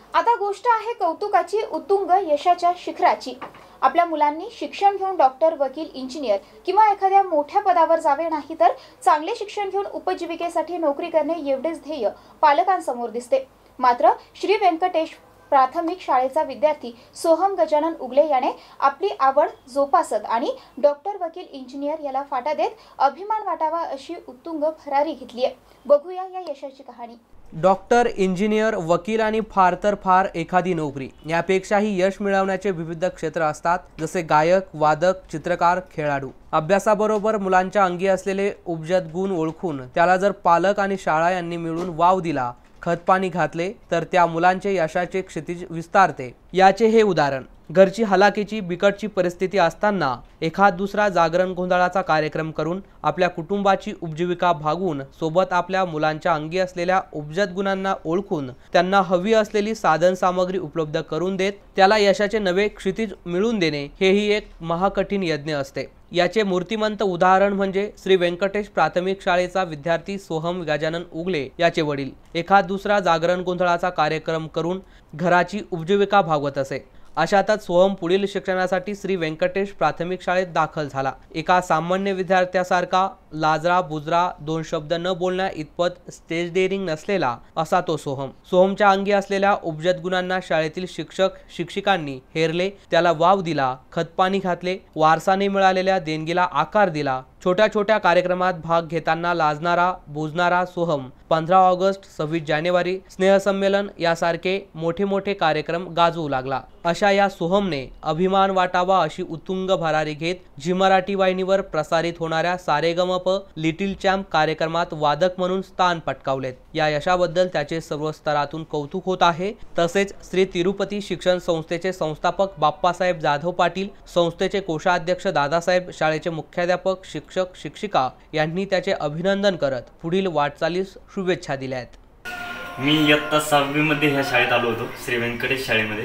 आता गोष्ट आहे कौतुकाची, उत्तुंग यशाच्या शिखराची। आपल्या मुलांनी शिक्षण घेऊन डॉक्टर, वकील, इंजिनियर किंवा एखाद्या मोठ्या पदावर जावे, नाही तर चांगले शिक्षण घेऊन उपजीविकेसाठी नोकरी करणे एवढेच ध्येय पालकांसमोर दिसते। मात्र श्री व्यंकटेश प्राथमिक शाळेचा विद्यार्थी सोहम गजानन उगले याने आपली आवड जोपासत आणि डॉक्टर, वकील, इंजिनियर याला फाटा देत अभिमान वाटावा अशी उत्तुंग भरारी घेतली आहे। बघूया या यशाची कहाणी। डॉक्टर, इंजिनियर, वकील आणि फार तर फार एखादी नोकरी यापेक्षाही यश मिळवण्याचे विविध क्षेत्र असतात, जसे गायक, वादक, चित्रकार, खेळाडू। अभ्यासाबरोबर मुलांच्या अंगी असलेले उपजत गुण ओळखून त्याला जर पालक आणि शाळा यांनी मिळून वाव दिला, खतपाणी घातले, तर त्या मुलांचे यशाचे क्षितिज विस्तारते। याचे हे उदाहरण। घरची हलाखीची बिकटची परिस्थिती असताना एखाद दुसरा जागरण गोंधळाचा कार्यक्रम करून आपल्या कुटुंबाची उपजीविका भागवून सोबत आपल्या मुलांच्या अंगी असलेल्या उपजत गुणांना ओळखून त्यांना हवी असलेली साधन सामग्री उपलब्ध करून देत त्याला यशाचे नवे क्षितिज मिळवून देणे हेही एक महाकठीण यज्ञ असते। याचे मूर्तिमंत उदाहरण म्हणजे श्री व्यंकटेश प्राथमिक शाळेचा विद्यार्थी सोहम गजानन उगले याचे वडील। एखाद दुसरा जागरण गोंधळाचा कार्यक्रम करून घराची उपजीविका भागवत असे। अशातच सोहम पुढील शिक्षणासाठी श्री व्यंकटेश प्राथमिक शाळेत दाखल झाला। एका सामान्य विद्यार्थ्यासारखा लाजरा बुजरा, दोन शब्द न बोलण्या इतपत स्टेज डेअरिंग नसलेला असा तो सोहम। सोहमच्या अंगी असलेल्या उपजत गुणांना शाळेतील शिक्षक शिक्षिकांनी हेरले, त्याला वाव दिला, खतपाणी घातले, वारसाने मिळालेल्या देणगीला आकार दिला। छोट्या छोट्या कार्यक्रमात भाग घेताना लाजणारा बुजणारा सोहम 15 ऑगस्ट, 26 जानेवारी, स्नेहसंमेलन यासारखे मोठे मोठे कार्यक्रम गाजवू लागला। अशा या सोहमने अभिमान वाटावा अशी उत्तुंग भरारी घेत झी मराठी वाहिनीवर प्रसारित होणाऱ्या सारेगमप लिटिल चॅम्प कार्यक्रमात वादक म्हणून स्थान पटकावलेत। या यशाबद्दल त्याचे सर्व स्तरातून कौतुक होत आहे। तसेच श्री तिरुपती शिक्षण संस्थेचे संस्थापक बाप्पासाहेब जाधव पाटील, संस्थेचे कोषाध्यक्ष दादासाहेब, शाळेचे मुख्याध्यापक, शिक्षक शिक्षिका यांनी त्याचे अभिनंदन करत पुढील वाटचालीस शुभेच्छा दिल्या आहेत। मी इयत्ता 6वी मध्ये ह्या शाळेत आलो होतो, श्री व्यंकटेश शाळेमध्ये।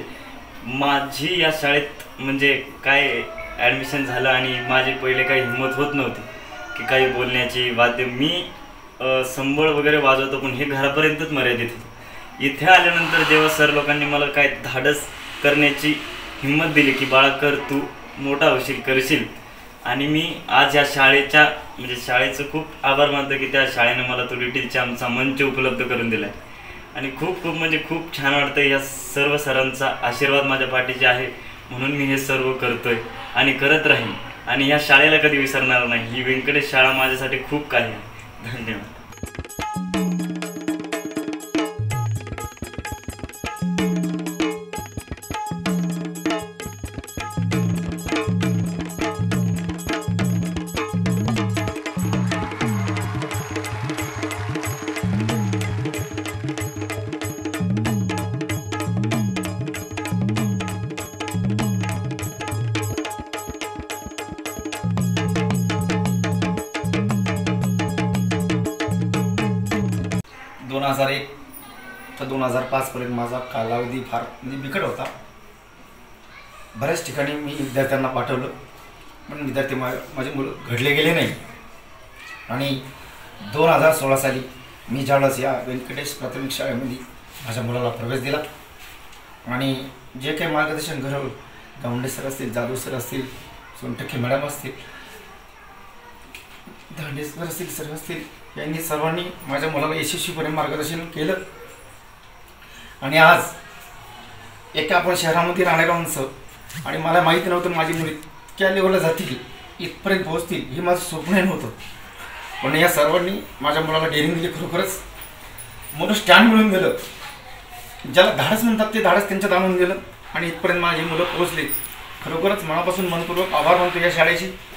माझी या शाळेत म्हणजे काय ॲडमिशन झालं आणि माझी पहिले काही हिंमत होत नव्हती की काही बोलण्याची। वाद्य मी संबळ वगैरे वाजवतो, पण हे घरापर्यंतच मर्यादित होतं। इथे आल्यानंतर जेव्हा सर लोकांनी मला काय धाडस करण्याची हिंमत दिली की बाळा कर, तू मोठा होशील, करशील, आणि मी आज या शाळेच्या म्हणजे शाळेचं खूप आभार मानतो की त्या शाळेने मला तो लिटिल चॅम्पचा मंच उपलब्ध करून दिला आहे। आणि खूप खूप म्हणजे खूप छान वाटतं। या सर्व सरांचा आशीर्वाद माझ्या पाठीशी आहे, म्हणून मी हे सर्व करतोय आणि करत राहीन आणि या शाळेला कधी विसरणार नाही। ही व्यंकटेश शाळा माझ्यासाठी खूप काही आहे। धन्यवाद। 2001 ते 2005 पर्यंत माझा कालावधी फार बिकट होता। बऱ्याच ठिकाणी मी विद्यार्थ्यांना पाठवलं, पण विद्यार्थी माझे मुलं घडले गेले नाही। आणि 2016 साली मी ज्यावेळेस या व्यंकटेश प्राथमिक शाळेमध्ये माझ्या मुलाला प्रवेश दिला आणि जे काही मार्गदर्शन घडवलं, गावंडे सर असतील, जाधव सर असतील, सोनटक्के मॅडम असतील, धांडे सर असतील, सर असतील, यांनी सर्वांनी माझ्या मुलाला यशस्वीपणे मार्गदर्शन केलं। आणि आज एका आपण शहरामध्ये राहणाऱ्या माणसं आणि मला माहिती नव्हतं माझी मुली इतक्या लेवलला जातील, इथपर्यंत पोहोचतील, हे माझं स्वप्न नव्हतं। पण या सर्वांनी माझ्या मुलाला डेअरिंग दिली, खरोखरच मोठं स्टँड मिळून गेलं। ज्याला धाडस म्हणतात ते धाडस त्यांच्यात आणून गेलं आणि इथपर्यंत माझी मुलं पोहोचली। खरोखरच मनापासून मनपूर्वक आभार मानतो या शाळेची।